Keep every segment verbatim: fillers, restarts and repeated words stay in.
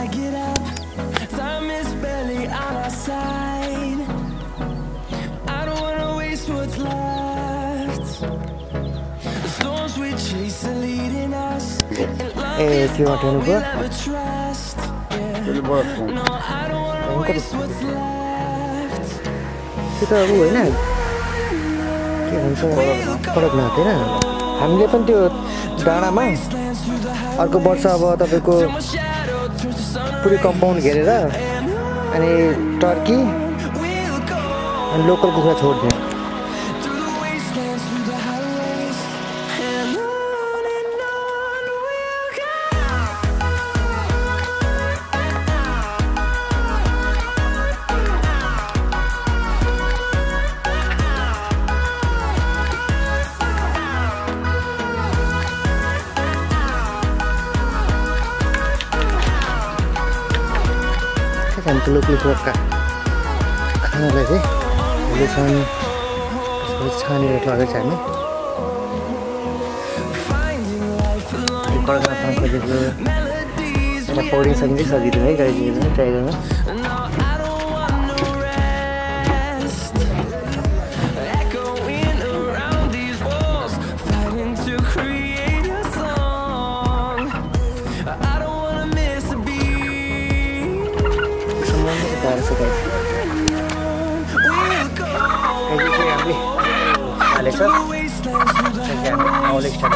I get up, time is barely on our side. I don't wanna waste what's left. The storms we chase are leading us, and love is all we'll ever trust. Yeah. No, I don't wanna waste what's left. Kita abu होइन के भन्छ फरक नहुँदैन हामीले पनि त्यो डाँडामा अर्को वर्ष अब तपाईको पुरै कम्पाउन्ड घेरेर अनि टर्की अनि लोकल कुखुरा छोड्दियौ Sampai lupa buka karena lagi tulisan tulisan ini lagi sana kalau kita sampai di situ ada pouring sendiri saja itu nih kayak gini kayak gini Alexa, check out Alexa.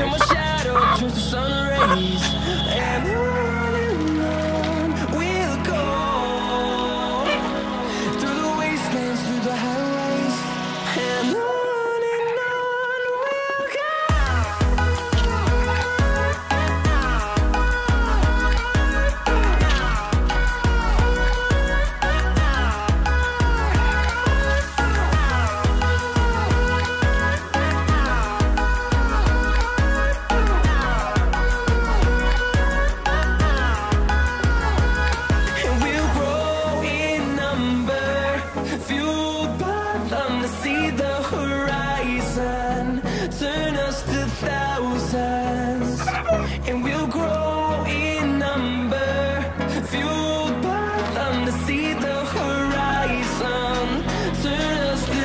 And we'll grow in number, fueled by them to see the horizon, turn us to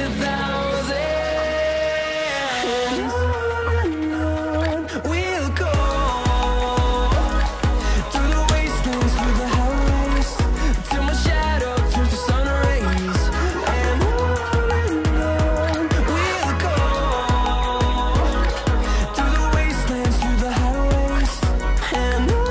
thousands. On and on we'll go, through the wastelands, through the highways, till my shadow turns to sun rays. And on and on we'll go, through the wastelands, through the highways. And on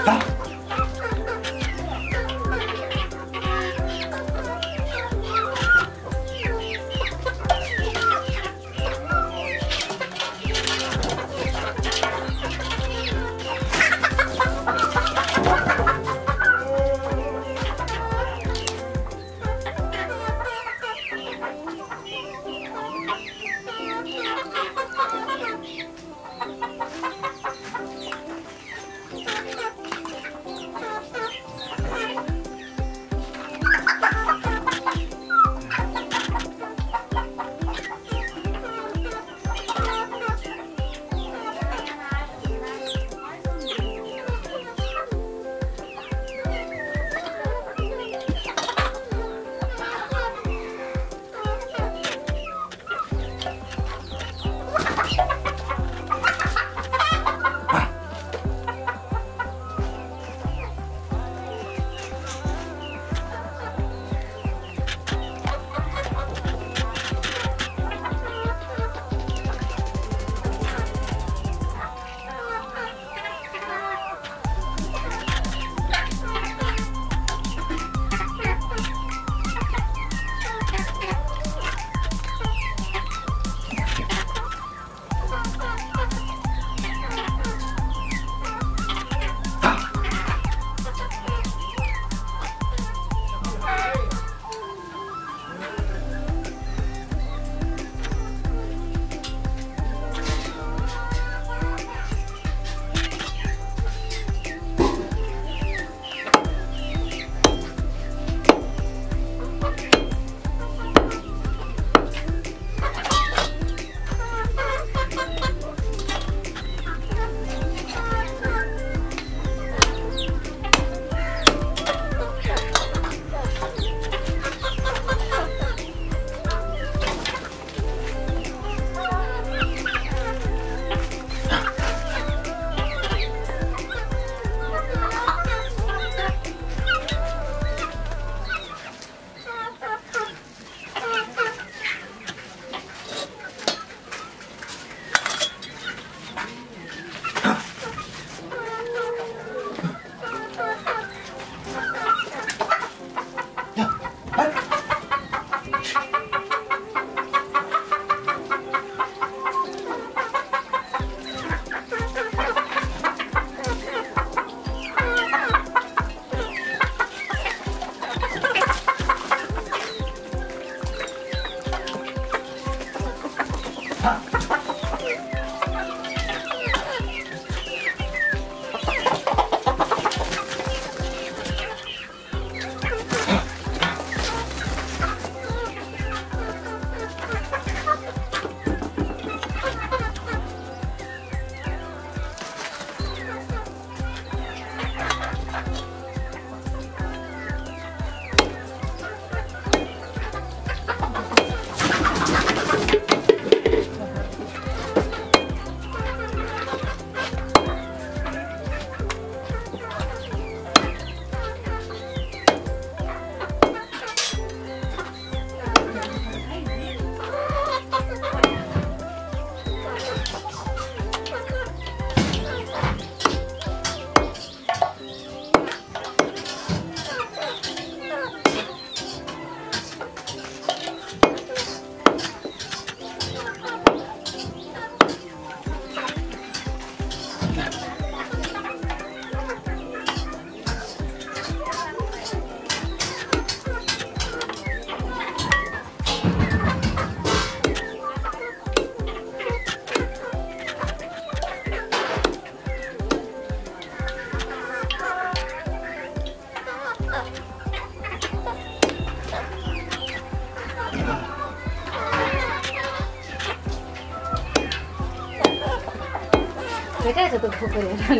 भेटाएछ त खोपरेर नि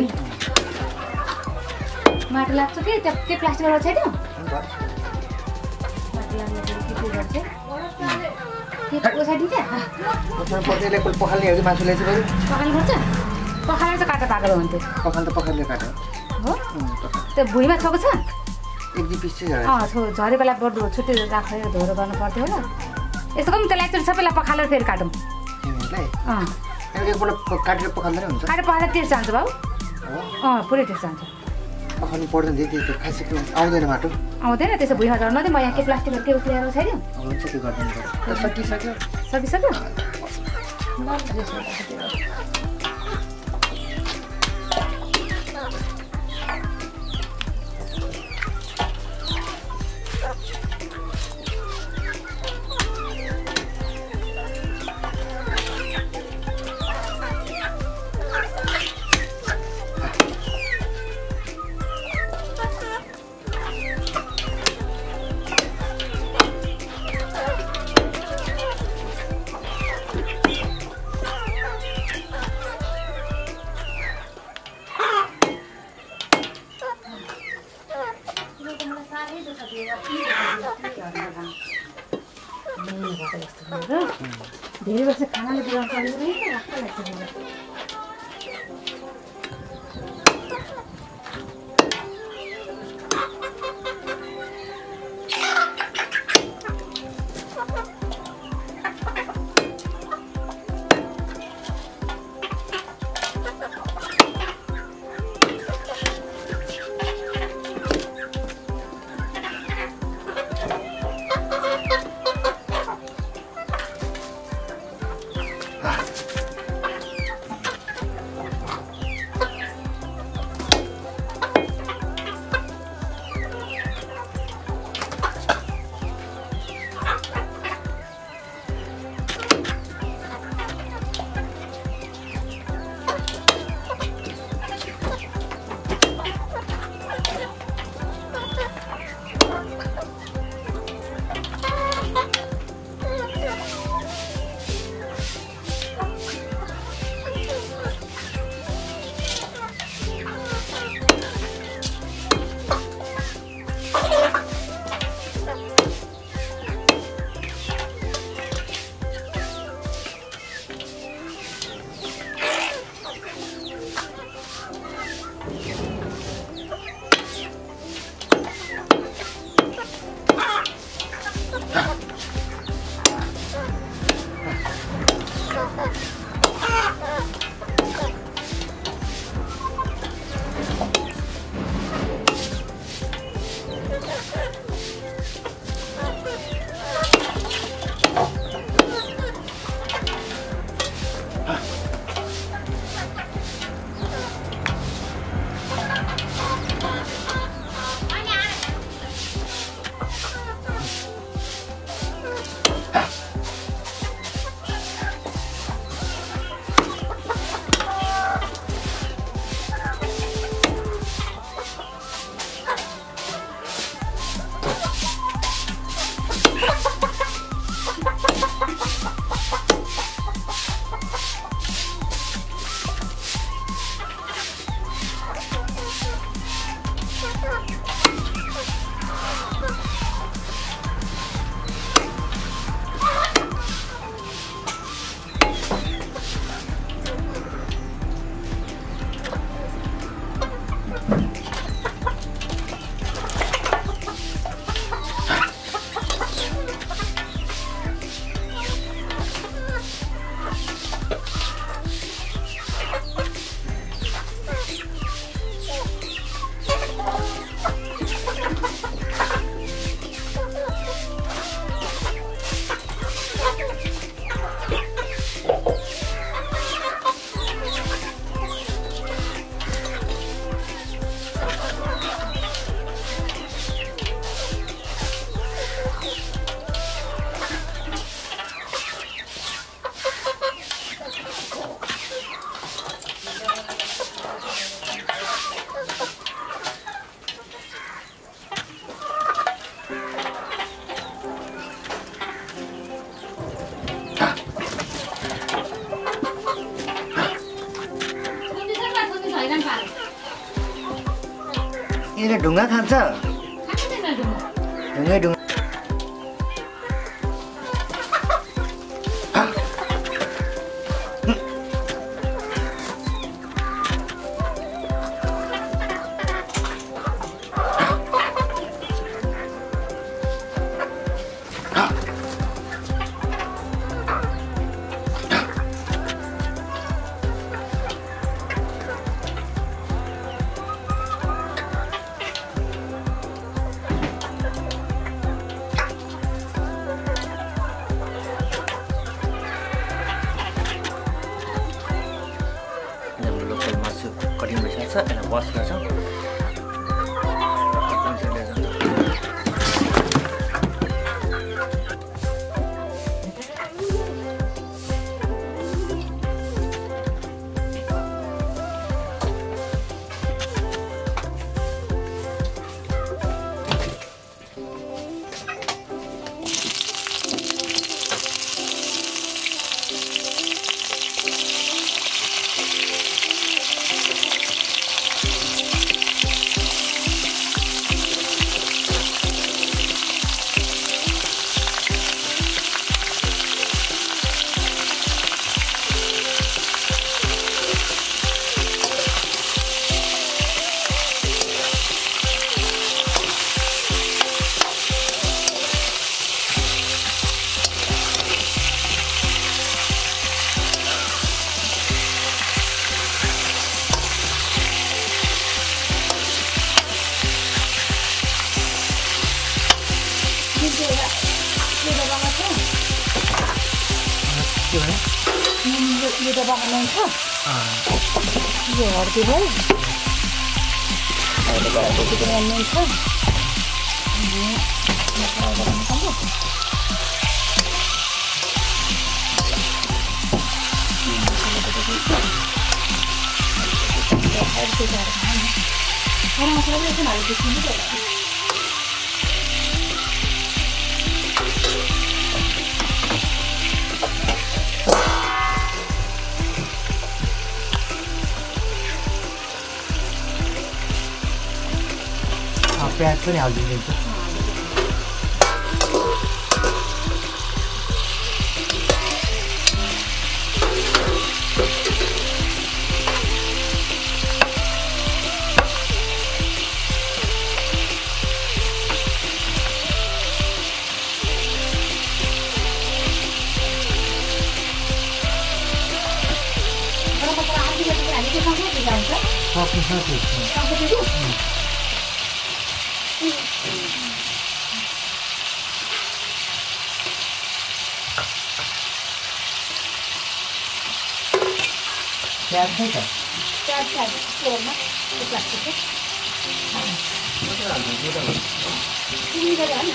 माटो लाग्छ के त्यो के प्लास्टिकबाट छैन माटो लाग्ने के के गर्छ के ओसाइदिन्छ ओसाइ पतेले कोही पखाल्ने हो मासुले चाहिँ पखाल्नु पर्छ पखालेर चाहिँ काटा पाकेर हुन्थ्यो पखाल त पखाल्ने काट्यो हो त्यो भुइँमा छोको छ एक दुई पिस चाहिँ अँ छो झरे बेला बढ्दो छुट्टी राखेर धोरो गर्नु पर्थ्यो होला यस्तो कम त्यसलाई एकचोटि सबैलाई पखालेर फेरि काटौँ अँ एकपल्ट काटेर पखाल्दै हुन्छ काटेर पखालेर टेस्ट जान्छ बाबु अँ पुरै टेस्ट जान्छ पखाल्नु पर्दैन दिदी त्यो खासै आउँदैन माटो आउँदैन त्यसो भुइँ हजार नदिउँ म यहाँ के प्लास्टिकहरू के ल्याएर उठाइदिउँ हुन्छ त्यो गर्दैन सकिसक्यो सकिसक्यो ल धेरै वर्ष खानाले बिगाउँछ यसले ढुङ्गा खान्छ ढुङ्गै ढुङ्गा यो त बनाउनु छ यो हर्दी भयो अहिले गएर त्यति पनि हाल्नु छ मसला गरम मसला गरम मसला पनि एकछिन हालिदिनु पर्छ प्याज पनि हालिदिन्छु सक्नु सक्नु प्याज चाहिँ छ प्याज प्याज तेलमा त्यो प्लास्टिक तिमी गरे होइन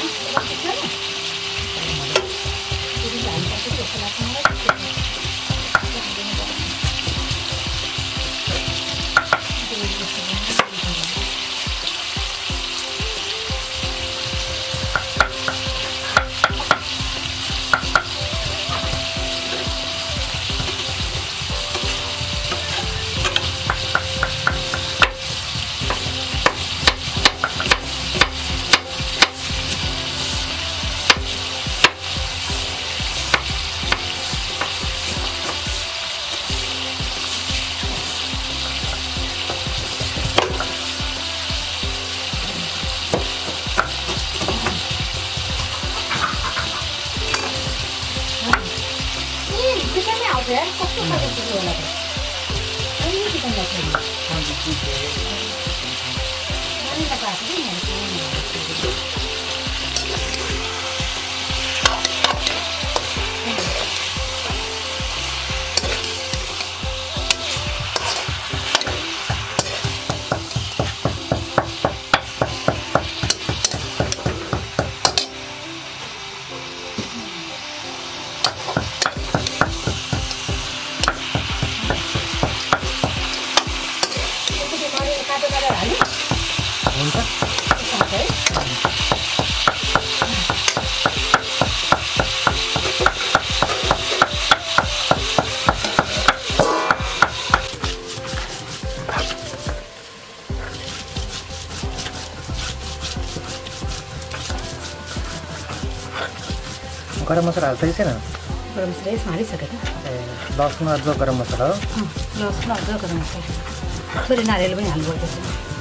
गरम मसला हाल्छ कि छैन गरम मसला यसमा हालिसक्यो त ए लसुन अदुवा गरम मसला हो लसुन अदुवा गरम मसला थोरै नारियल पनि हाल्नुपर्छ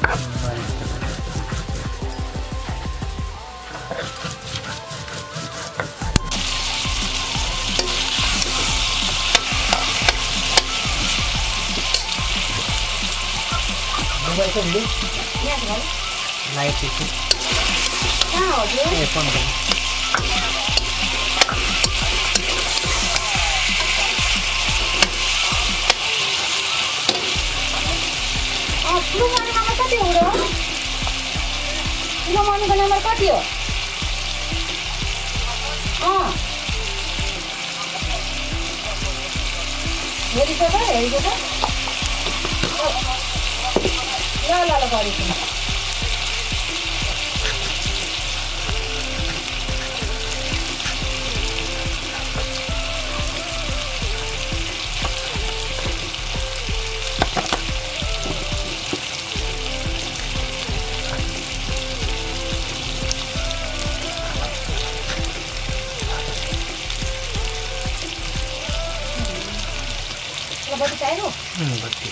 मोबाइल चाहिँ दिदी यहाँ भाइ लाइट चाहिँ कहाँ हो त्यो ए फोन गर्नु ठुलो मर्नीको नम्बर कति हो र ठुलो मर्नीको नम्बर कति हो अँ हेरेको त हेरेको त ल ल ल गरेको बत्ती चाहियो बत्ती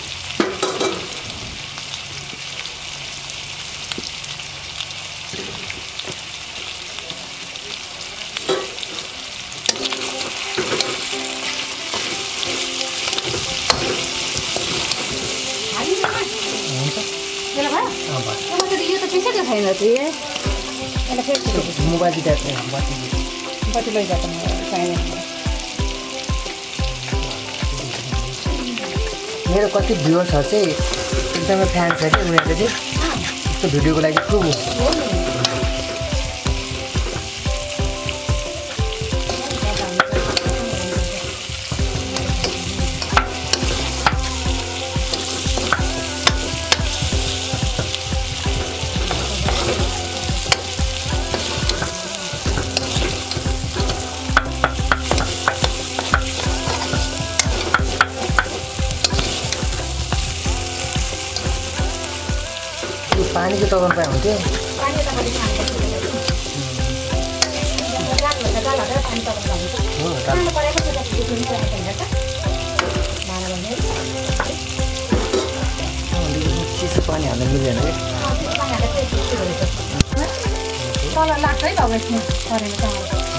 यो त पिसेको छैन त्यसलाई फेरि मोबाइल बत्ती बत्ती लैजात चाहिने मेरो कति भ्युअर्सहरु चाहिँ एकदमै फ्यान छ कि उनीहरुले चाहिँ यस्तो भिडियोको लागि खुब पानी चाहिँ तगाउनु पाए हुन्थ्यो पानी त कति खानु पर्छ जान भन्दा जान हटाएर पानी तगाउनु हुन्छ हो खानु परेको छ त त्यो पनि चाहिन्छ हैन त बाह्र बजे चिसो पानी हाल्न मिल्दैन के पानी हालेर चाहिँ चिसो हुन्छ तल लाग्छ है त अब यसमा परेन त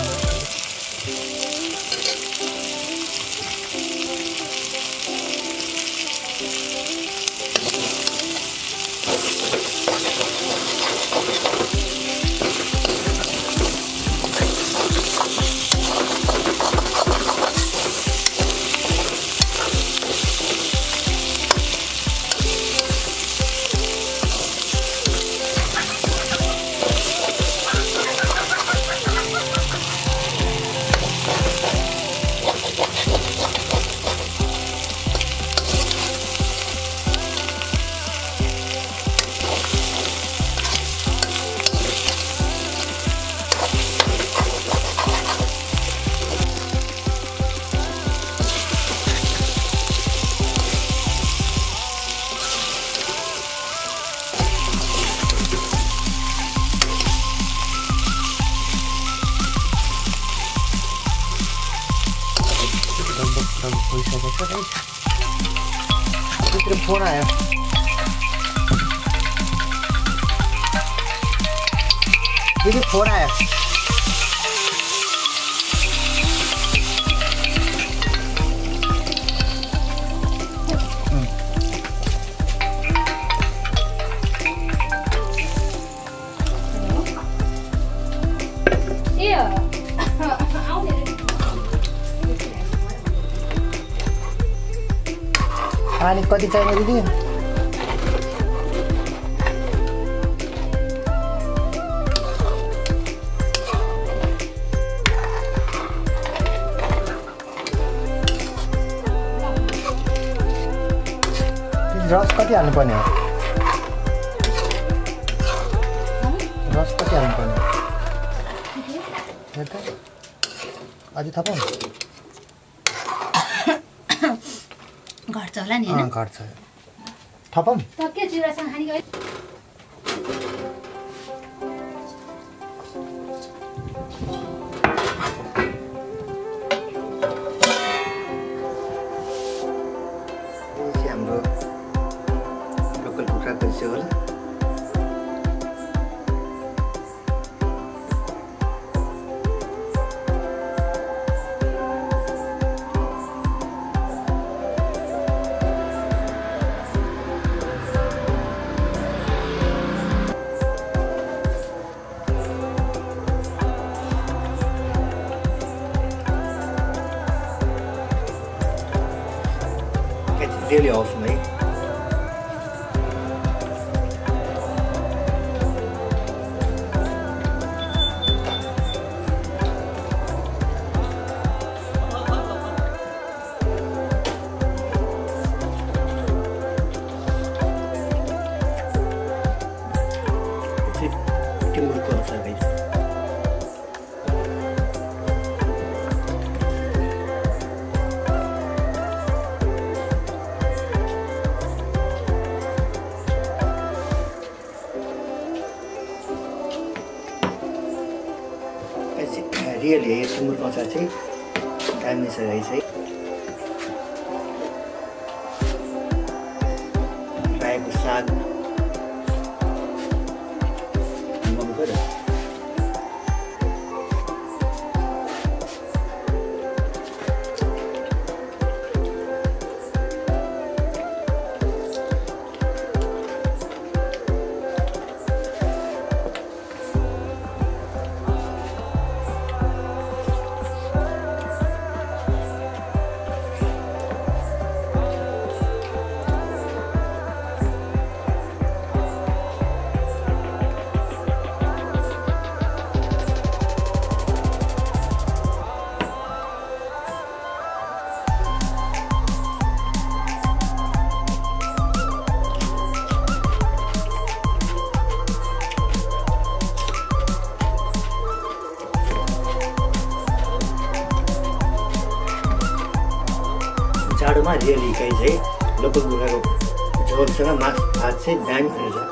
भित्र फोन आयो दिदी फोन आयो पानी कति चाहियो दिदी रस कति हाल्नुपर्ने हो रस कति हाल्नुपर्ने हो अझै थपौँ घट्छ होला नि हैन घट्छ थपौँ त के चिउरासँग खानी गयो हाम्रो लोकल कुखुराको झोल really awesome, eh? Timur Kelsa, guys. Really, timur kelsa चाहिँ दामी छ है चाहिँ रायोको साग मम्मी पऱ्यो नेपालमा रियली गाइज है लोकल कुखुराको झोलसँग मास भात चाहिँ दामी हुन्छ।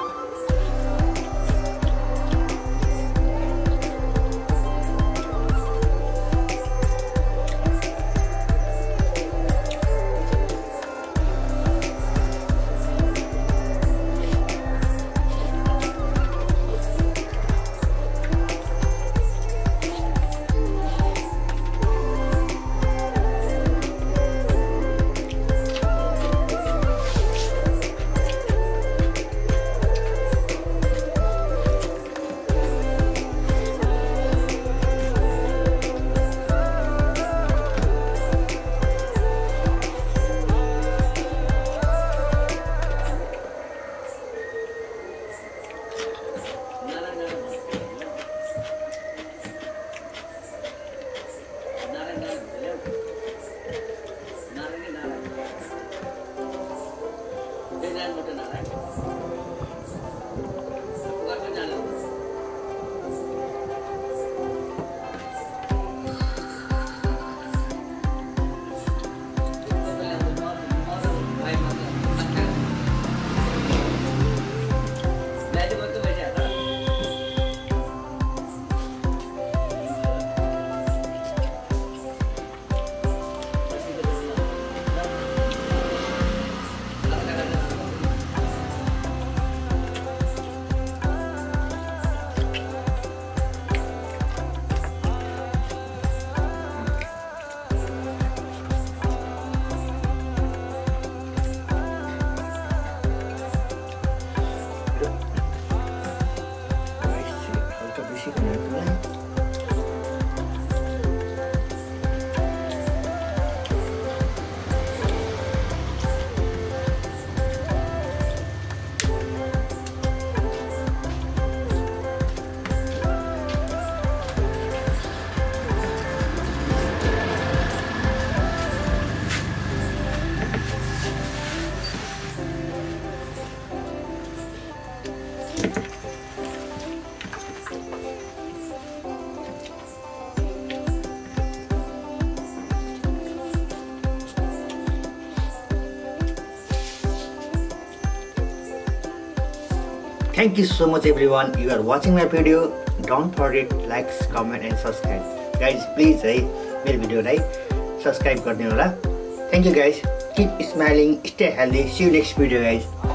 Thank you so much everyone. You are watching my video. Don't forget like, comment and subscribe. Guys, please है मेरो भिडियोलाई सब्सक्राइब गरिदिनु होला. Thank you guys. Keep smiling, stay healthy. See you next video guys.